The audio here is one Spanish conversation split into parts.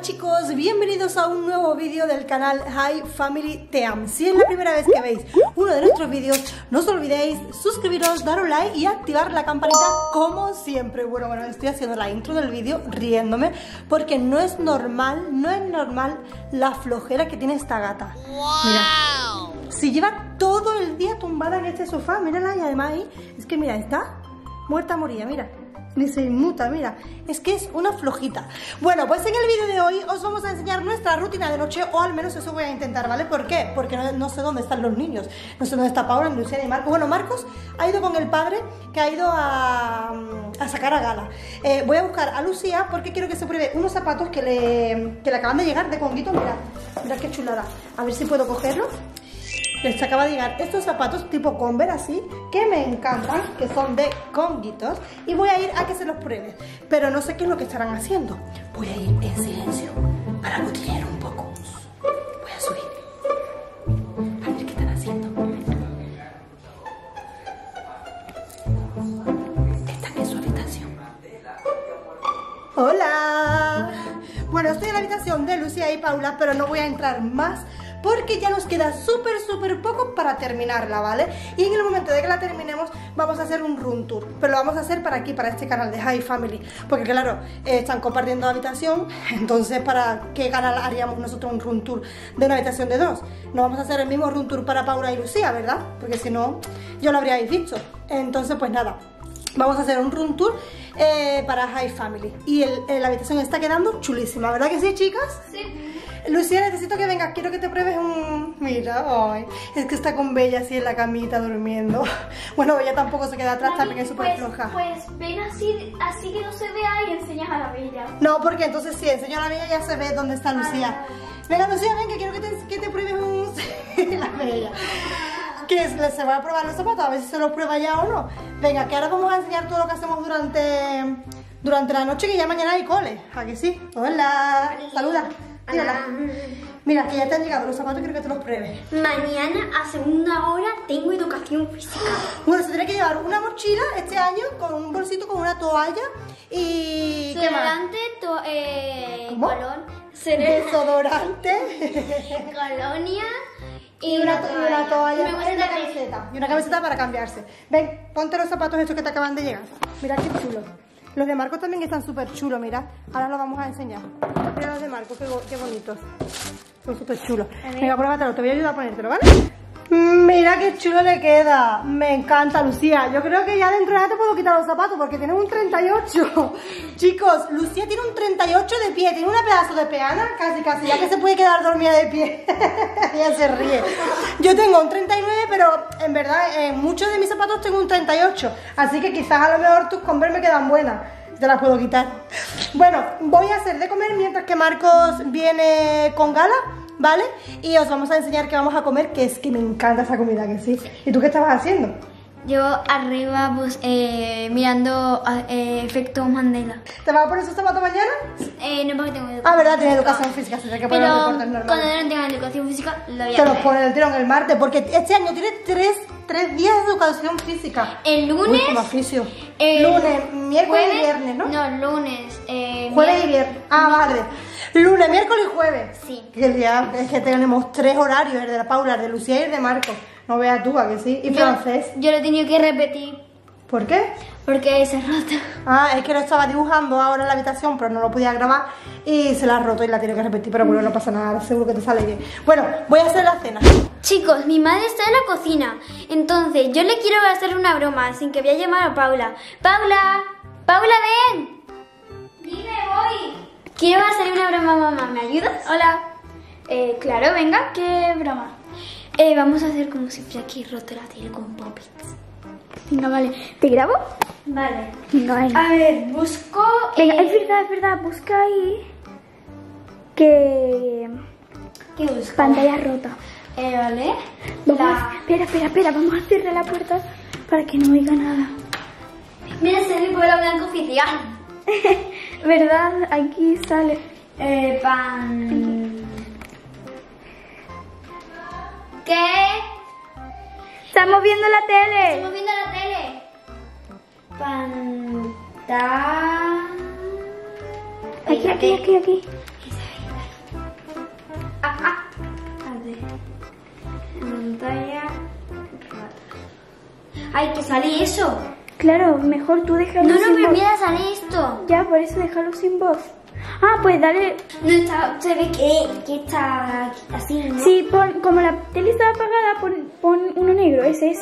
chicos, bienvenidos a un nuevo vídeo del canal Hi Family Team. Si es la primera vez que veis uno de nuestros vídeos, no os olvidéis suscribiros, dar un like y activar la campanita como siempre. Bueno, estoy haciendo la intro del vídeo riéndome porque no es normal la flojera que tiene esta gata. Mira, si lleva todo el día tumbada en este sofá, mírala, y además ahí, es que mira, está muerta moría, mira. Ni se inmuta, mira, es que es una flojita. Bueno, pues en el vídeo de hoy os vamos a enseñar nuestra rutina de noche, o al menos eso voy a intentar, ¿vale? ¿Por qué? Porque no sé dónde están los niños, no sé dónde está Paula, ni Lucía, ni Marcos. Bueno, Marcos ha ido con el padre, que ha ido a sacar a Gala. Voy a buscar a Lucía porque quiero que se pruebe unos zapatos que le acaban de llegar de Conguito. Mira qué chulada, a ver si puedo cogerlos. Les acaba de llegar estos zapatos tipo Converse así, que me encantan, que son de Conguitos, y voy a ir a que se los pruebe, pero no sé qué es lo que estarán haciendo. Voy a ir en silencio para cotillear un poco. Voy a subir a ver qué están haciendo. Están en su habitación. ¡Hola! Bueno, estoy en la habitación de Lucía y Paula, pero no voy a entrar más porque ya nos queda súper poco para terminarla, ¿vale? Y en el momento de que la terminemos vamos a hacer un room tour, pero lo vamos a hacer para aquí, para este canal de Hi Family, porque claro, están compartiendo habitación, entonces ¿para qué canal haríamos nosotros un room tour de una habitación de dos? No vamos a hacer el mismo room tour para Paula y Lucía, ¿verdad? Porque si no, yo lo habríais visto. Entonces pues nada, vamos a hacer un room tour para Hi Family. Y la habitación está quedando chulísima, ¿verdad que sí, chicas? Sí. Lucía, necesito que vengas, quiero que te pruebes un... Mira, ay, es que está con Bella así en la camita durmiendo. Bueno, Bella tampoco se queda atrás, también es súper floja. Pues ven así que no se vea y enseñas a la Bella. No, porque entonces si enseño a la Bella ya se ve dónde está Lucía. Venga, Lucía, ven, que quiero que te pruebes un... la Bella. Que se va a probar los zapatos, a ver si se los prueba ya o no. Venga, que ahora vamos a enseñar todo lo que hacemos durante la noche, que ya mañana hay cole. ¿A que sí? Hola, saluda. Mírala. Mira, que ya te han llegado los zapatos, quiero que te los pruebes. Mañana a segunda hora tengo educación física. Bueno, se tiene que llevar una mochila este año con un bolsito con una toalla y... ¿qué más? ¿Cómo? Desodorante. Colonia. Y una toalla y una camiseta para cambiarse. Ven, ponte los zapatos estos que te acaban de llegar. Mira qué chulos. Los de Marcos también están súper chulos, mira. Ahora los vamos a enseñar. Mira los de Marcos, qué bonitos. Son súper chulos. Venga, pruébatelo, te voy a ayudar a ponértelo, ¿vale? Mira qué chulo le queda. Me encanta, Lucía. Yo creo que ya dentro de nada te puedo quitar los zapatos porque tienen un 38. Chicos, Lucía tiene un 38 de pie. Tiene una pedazo de peana, casi, ya que se puede quedar dormida de pie. Ella se ríe. Yo tengo un 39, pero en verdad en muchos de mis zapatos tengo un 38. Así que quizás a lo mejor tus Converse me quedan buenas. Te las puedo quitar. Bueno, voy a hacer de comer mientras que Marcos viene con Gala, ¿vale? Y os vamos a enseñar qué vamos a comer, que es que me encanta esa comida, que sí. ¿Y tú qué estabas haciendo? Yo arriba pues mirando efecto Mandela. ¿Te vas a poner esos zapatos mañana? No, porque tengo educación. Ah, verdad, tienes educación física, se tiene que poner los deportes normales. Cuando no tenga educación física, lo voy a Te los hacer. pone el tirón el martes, porque este año tienes tres días de educación física. El lunes. Uy, como oficio. Lunes, miércoles y viernes, ¿no? No, lunes. Jueves y viernes. Ah, vale. Lunes, miércoles y jueves. Sí. Que día es que tenemos 3 horarios, el de la Paula, el de Lucía y el de Marcos. No veas tú, ¿a que sí? Y francés. Yo lo he tenido que repetir. ¿Por qué? Porque se ha roto. Ah, es que lo estaba dibujando ahora en la habitación, pero no lo podía grabar y se la ha roto y la tiene que repetir, pero bueno, no pasa nada, seguro que te sale bien. Bueno, voy a hacer la cena. Chicos, mi madre está en la cocina, entonces yo le quiero hacer una broma, así que voy a llamar a Paula. ¡Paula! ¡Paula, ven! Dime, voy. Quiero hacer una broma, mamá, ¿me ayudas? Hola. Claro, venga, ¿qué broma? Vamos a hacer como si Jackie roto la tele con Poppits. Venga, vale. ¿Te grabo? Vale. Venga, vale. A ver, busco... Venga, es verdad, busca ahí... ¿Qué busco? Pantalla rota. Vale. Espera, vamos a cerrar la puerta para que no oiga nada. Mira, se ve pueblo blanco oficial. ¿Verdad? Aquí sale. ¿Qué? Estamos viendo la tele. Estamos viendo la tele. Pantalla. Aquí. grande. Pantalla. Ay, que sale eso. Claro, mejor tú déjalo No, sin pero voz. mira, sale esto. Ya, por eso déjalo sin voz. Ah, pues dale. No está, se ve que está así, ¿no? Sí, como la tele está apagada, pon uno negro, ese.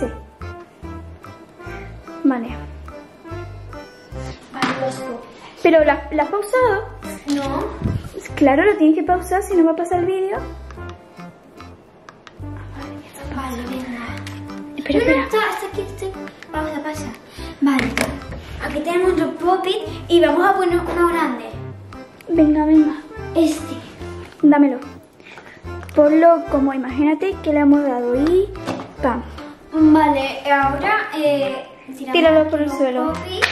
Vale. Vale, los copias. Pero ¿la has pausado? No. Claro, lo tienes que pausar, si no va a pasar el vídeo. Vale, venga. Espera. No, está aquí, pasa. Vale. Aquí tenemos los popis y vamos a poner uno grande. Venga. Este. Dámelo. Ponlo como, imagínate que le hemos dado y ¡pam! Vale, ahora Tíralo por el suelo. Popis.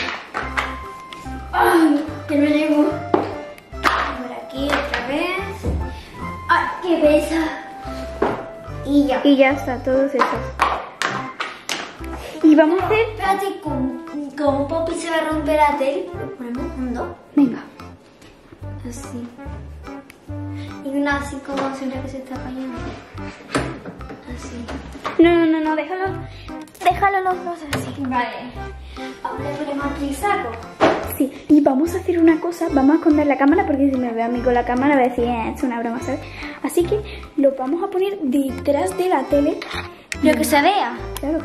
Ay, que no llego. Por aquí otra vez. Ay, qué pesa. Y ya. Y ya está, todos esos. Y vamos a hacer... Espérate, como Poppy se va a romper la tele, lo ponemos juntos. Venga. Así. Y una así como siempre que se está cayendo. Así. No, déjalo los dos así. Vale. Ahora le ponemos aquí el saco. Sí, y vamos a hacer una cosa, vamos a esconder la cámara porque si me ve a mí con la cámara va a decir, es una broma, ¿sabes? Así que lo vamos a poner detrás de la tele. Lo que se vea. Claro.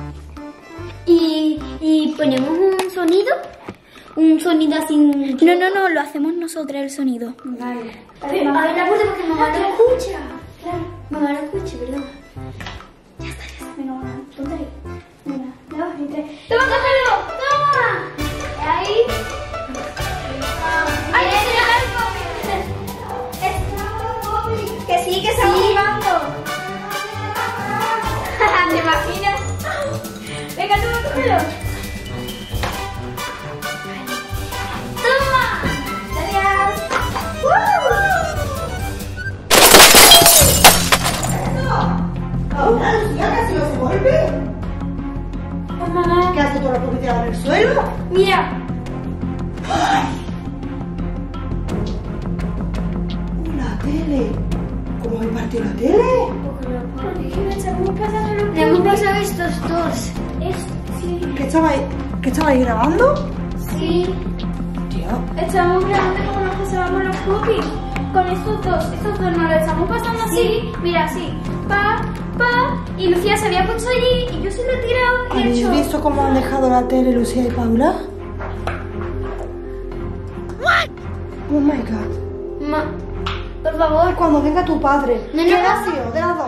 Y ponemos un sonido. Un sonido así. No, lo hacemos nosotras el sonido. Vale. A ver la puerta porque mamá no escucha. Claro, mamá no escucha, perdón. Ya está. Venga, mamá, ponte ahí. Venga, 2 y 3. ¡Toma, cógelo! ¡Toma! Ahí. ¡Ay, que sí, que está jugando! ¿Te imaginas? Venga, toma, cógelo. ¡Toma! ¡Gracias! Paula, Lucía, ¿qué ha sido ese golpe? Mamá, ¿Qué hace todos los popis tirados en el suelo? mira. La tele. ¿Cómo habéis partido la tele? Le hemos pasado estos dos. ¿Qué estabais grabando? Sí. Tío. Estamos grabando como nos pasábamos los cookies. Con estos dos nos lo estamos pasando así. Mira, así. Pa. Y Lucía se había puesto allí y yo se lo he tirado y he ¿Habéis hecho... visto cómo han dejado la tele Lucía y Paula? Oh my god. Por favor. Cuando venga tu padre. No, ¿Qué no. ha sido de las dos?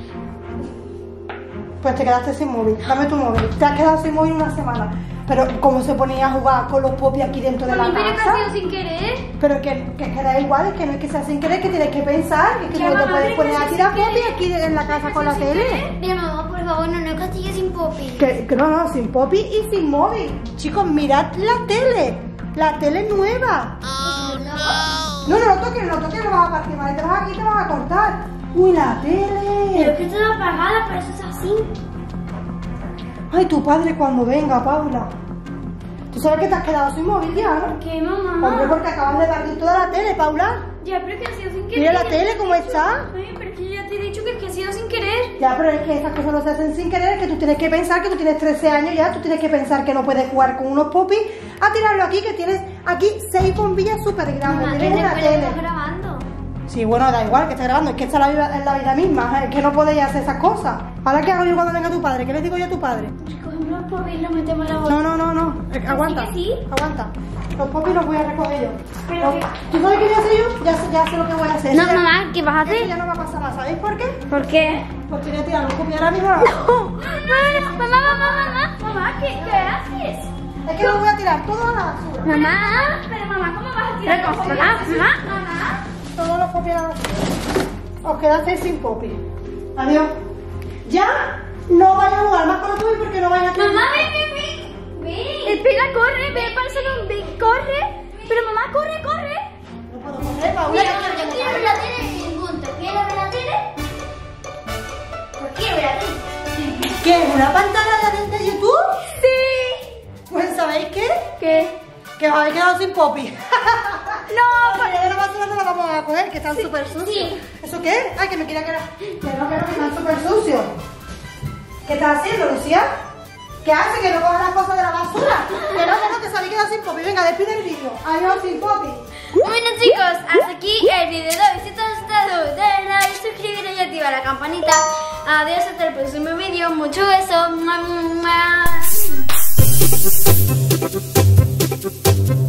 Pues te quedaste sin móvil. Dame tu móvil. Te has quedado sin móvil una semana. Pero cómo se ponía a jugar con los popis aquí dentro de la Pero que ha casa. sido sin querer. Pero que da igual, es que no es que sea sin querer, que tienes que pensar, que Ya, no te mamá, puedes pero poner que a sea tirar sin popis aquí en la casa con la tele. Mira, mamá, por favor, no castigues sin Poppy. Que no, sin popis y sin móvil. Chicos, mirad la tele nueva. No lo toques, no vas a partir, ¿vale? Te vas aquí y te vas a cortar. Uy, la tele. Pero que está apagada, pero eso es así. Ay, tu padre cuando venga, Paula. ¿Tú sabes que te has quedado sin móvil ya, no? ¿Qué, mamá? Hombre, porque acabas de partir toda la tele, Paula. Ya, pero que ha sido sin querer. Mira la tele, ¿cómo está? Ay, pero que yo ya te he dicho que ha sido sin querer. Ya, pero es que esas cosas no se hacen sin querer, que tú tienes que pensar que tú tienes 13 años ya, tú tienes que pensar que no puedes jugar con unos popis a tirarlo aquí, que tienes aquí 6 bombillas súper grandes, Mamá, que tienes una después lo tele. estás grabando. Sí, bueno, da igual que esté grabando, es que esta es la vida misma, es que no podéis hacer esas cosas. Ahora, ¿qué hago yo cuando venga tu padre? ¿Qué le digo yo a tu padre? Cogemos los popis y los metemos en la bolsa. No, aguanta, que sí? aguanta. Los popis los voy a recoger yo. Pero Los- ¿Tú sabes qué voy a hacer yo? Ya sé lo que voy a hacer. No, Eso ya- mamá, ¿qué vas a eso hacer? ya no va a pasar nada, ¿sabéis por qué? ¿Por qué? Pues te voy a tirar los popis ahora mismo. Mamá, ¿qué haces? Es que los voy a tirar todos a la basura. Mamá, pero mamá, ¿cómo vas a tirar los popis? Mamá. Todos los popis a la basura. Os quedasteis sin popis. Adiós. Ya no vaya a jugar más con los popis porque no vaya a tirar. Mamá, ven. Espera, corre, ve para el salón, ve, corre. Pero mamá, corre. No puedo correr, Paula. Mira, yo quiero ver la tele y punto. ¿Quieres ver la tele? Pues quiero ver la tele. ¿Qué? ¿Una pantalla de YouTube? Sí. Pues ¿sabéis qué? ¿Qué? Que os habéis quedado sin popis. No, Oye, de la basura no la vamos a coger, que están Sí, súper sucios. sí. ¿Eso qué? Ay, que me quería que era. Que no, que están súper sucios. ¿Qué estás haciendo, Lucía? ¿Qué hace? Que no coja las cosas de la basura. Que no, que se había quedado sin Poppy. Venga, despide el vídeo. Adiós, sin Poppy. Bueno chicos, hasta aquí el vídeo de hoy. Si te ha gustado, dale like, suscríbete y activa la campanita. Adiós, hasta el próximo vídeo. Mucho beso. ¡Mua, mua!